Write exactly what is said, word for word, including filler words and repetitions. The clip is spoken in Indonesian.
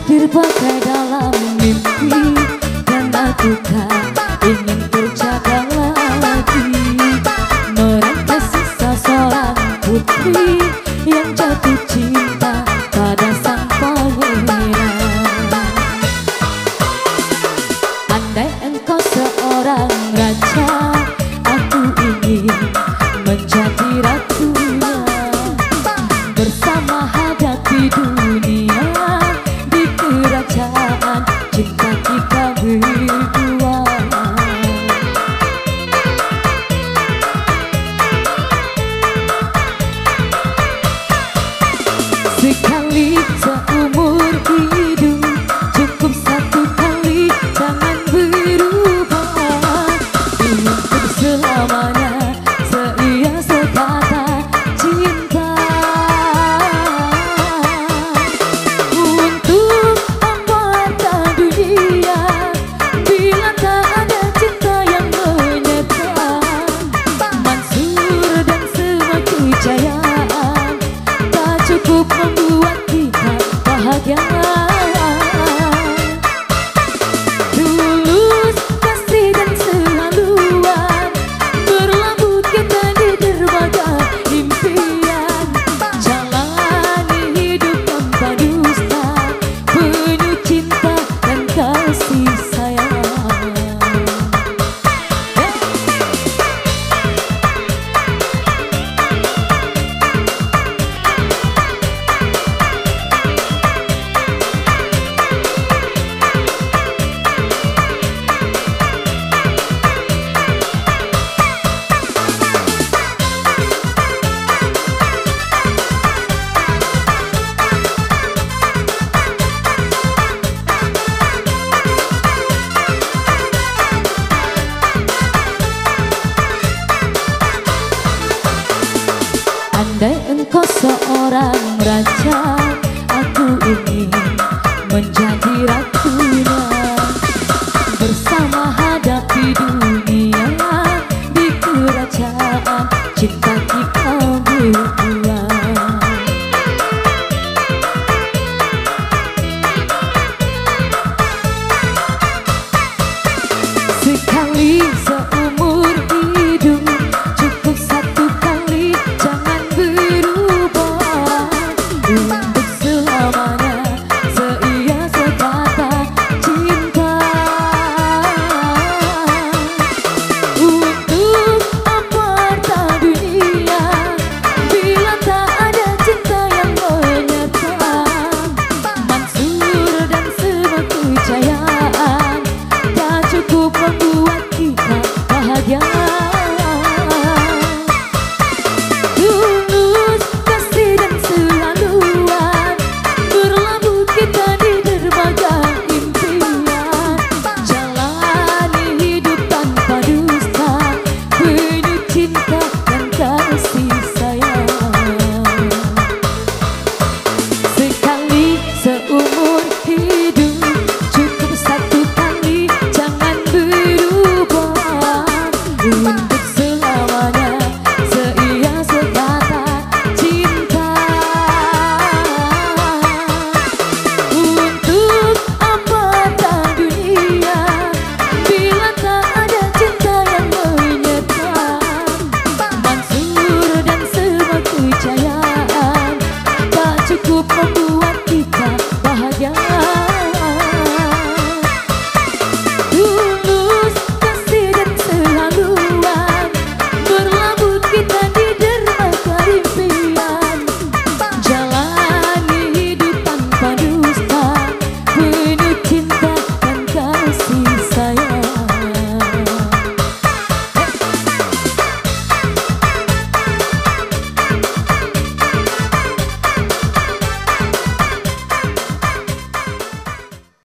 hadir bagai dalam mimpi, dan aku tak ingin terjaga lagi merangkai sisa seorang putri yang jatuh cinta pada sang pangeran. Andai engkau seorang raja, aku ingin menjadi ratunya, bersama hadapi dunia di kerajaan cinta kita berdua. Sekali seumur hidup, cukup satu kali, jangan berubah. Untuk selamanya seia sekata cinta. Untuk apa harta dunia bila tak ada cinta yang menyertai. Mansur dan semua kejayaan tak cukup membuat kita bahagia. Tulus kasih dan selaluan berlabuh kita di dermaga impian. Jalani hidup tanpa dusta, penuh cinta dan kasih sayang. Andai engkau seorang raja, aku ingin menjadi ratunya, bersama hadapi dunia di kerajaan cinta kita berdua. Sekali seumur hidup, cukup satu kali, jangan berubah. Untuk selamanya seia sekata cinta. Untuk apa harta dunia bila tak ada cinta yang menyertai. Mansur dan semua kejayaan tak cukup membuat